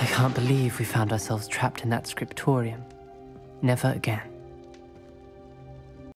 I can't believe we found ourselves trapped in that scriptorium. Never again.